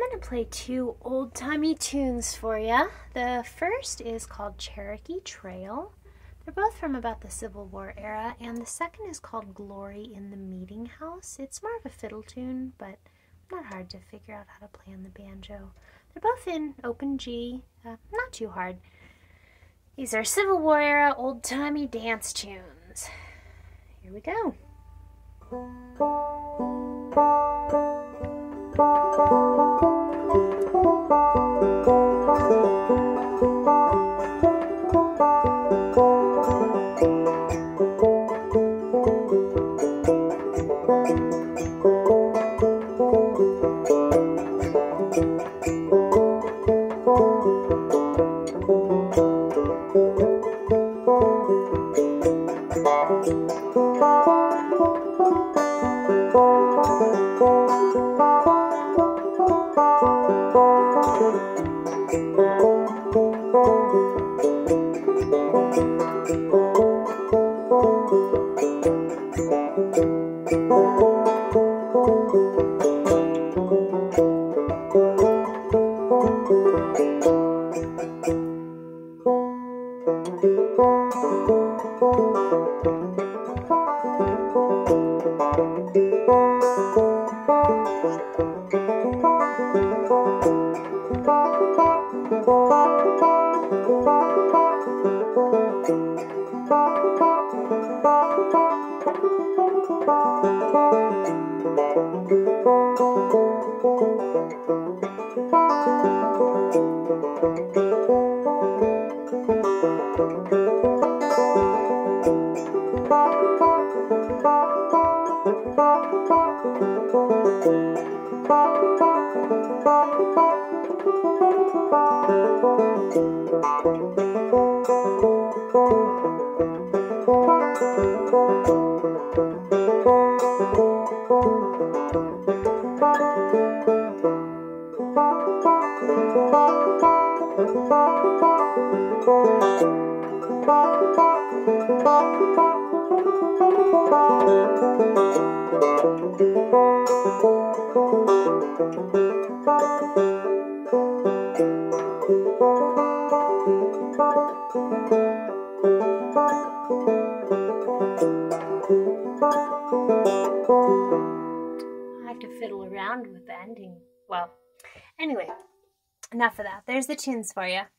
going to play two old-timey tunes for you. The first is called Cherokee Trail. They're both from about the Civil War era, and the second is called Glory in the Meeting House. It's more of a fiddle tune, but not hard to figure out how to play on the banjo. They're both in open G, not too hard. These are Civil War era old-timey dance tunes. Here we go. I have to fiddle around with the ending. Well, anyway, enough of that. There's the tunes for you.